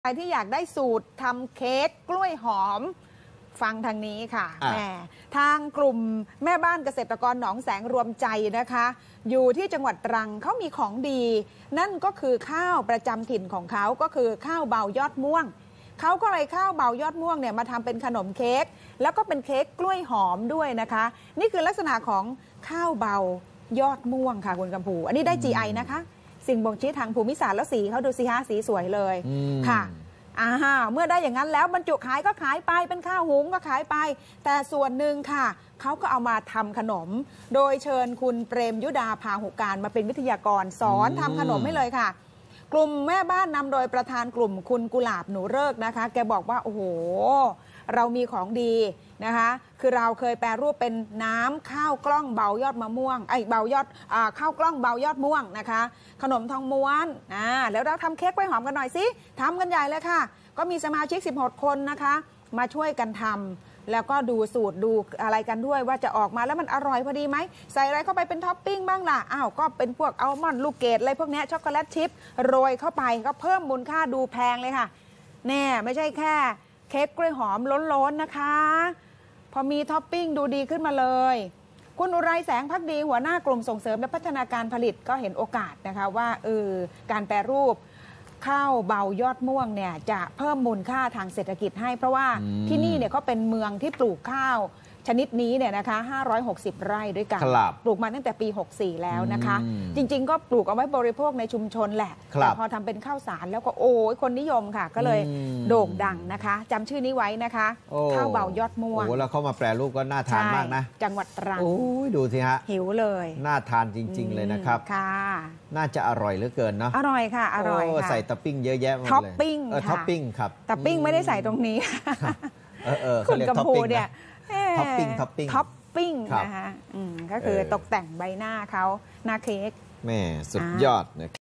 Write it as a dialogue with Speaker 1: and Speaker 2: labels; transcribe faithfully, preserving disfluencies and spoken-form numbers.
Speaker 1: ใครที่อยากได้สูตรทำเค้กกล้วยหอมฟังทางนี้ค่ะแม่ทางกลุ่มแม่บ้านเกษตรกรหนองแสงรวมใจนะคะอยู่ที่จังหวัดตรังเขามีของดี นั่นก็คือข้าวประจำถิ่นของเขาก็คือข้าวเบายอดม่วงเขาก็เลยข้าวเบายอดม่วงเนี่ยมาทำเป็นขนมเค้กแล้วก็เป็นเค้กกล้วยหอมด้วยนะคะนี่คือลักษณะของข้าวเบายอดม่วงค่ะคุณกำพูอันนี้ได้ จี ไอ นะคะสิ่งบ่งชี้ทางภูมิศาสตร์แล้วสีเขาดูสิฮะสีสวยเลยค่ะอ่าเมื่อได้อย่างนั้นแล้วบรรจุขายก็ขายไปเป็นข้าวหุงก็ขายไปแต่ส่วนหนึ่งค่ะเขาก็เอามาทำขนมโดยเชิญคุณเปรมยุดาพาหุการมาเป็นวิทยากรสอนทำขนมให้เลยค่ะกลุ่มแม่บ้านนำโดยประธานกลุ่มคุณกุหลาบหนูเลิกนะคะแกบอกว่าโอ้โหเรามีของดีนะคะคือเราเคยแปรรูปเป็นน้ำข้าวกล้องเบายอดมะม่วงไอ้เบายอดอ่าข้าวกล้องเบายอดม่วงนะคะขนมทองม้วนอ่าแล้วเราทำเค้กกล้วยหอมกันหน่อยสิทำกันใหญ่เลยค่ะก็มีสมาชิกสิบหกคนนะคะมาช่วยกันทำแล้วก็ดูสูตรดูอะไรกันด้วยว่าจะออกมาแล้วมันอร่อยพอดีไหมใส่อะไรเข้าไปเป็นท็อปปิ้งบ้างล่ะอ้าวก็เป็นพวกอัลมอนด์ลูกเกดอะไรพวกนี้ช็อกโกแลตชิพโรยเข้าไปก็เพิ่มมูลค่าดูแพงเลยค่ะแน่ไม่ใช่แค่เค้กกล้วยหอมล้นๆนะคะพอมีท็อปปิ้งดูดีขึ้นมาเลยคุณอุไรแสงภักดีหัวหน้ากลุ่มส่งเสริมและพัฒนาการผลิตก็เห็นโอกาสนะคะว่าเออการแปรรูปข้าวเบายอดม่วงเนี่ยจะเพิ่มมูลค่าทางเศรษฐกิจให้เพราะว่าที่นี่เนี่ยเขาเป็นเมืองที่ปลูกข้าวชนิดนี้เนี่ยนะคะห้าร้อยหกสิบไร่ด้วยกันปลูกมาตั้งแต่ปีหกสี่แล้วนะคะจริงๆก็ปลูกเอาไว้บริโภคในชุมชนแหละแต่พอทำเป็นข้าวสารแล้วก็โอ้ยคนนิยมค่ะก็เลยโด่งดังนะคะจำชื่อนี้ไว้นะคะข้าวเบายอดม่วง
Speaker 2: โอ้แล้วเขามาแปรรูปก็น่าทานมากนะ
Speaker 1: จังหวัดตรัง
Speaker 2: โอ้ยดูสิฮะ
Speaker 1: หิวเลย
Speaker 2: น่าทานจริงๆเลยนะครับ
Speaker 1: ค่ะ
Speaker 2: น่าจะอร่อยเหลือเกินเนาะ
Speaker 1: อร่อยค่ะอร่อยค่ะ
Speaker 2: ใส่ท็อปปิ้งเยอะแยะหมดเลย
Speaker 1: ท็อปปิ้งค่ะ
Speaker 2: ท็อปปิ้งครับ
Speaker 1: ท็อปปิ้งไม่ได้ใส่ตรงนี้
Speaker 2: เออเออเขาเรียกท็อปปิ้งเนี่ยท็อปปิ้งท็อปปิ้ง
Speaker 1: ท็อปปิ้งนะคะก็คือตกแต่งใบหน้าเขาหน้าเค้ก
Speaker 2: แม่สุดยอดนะ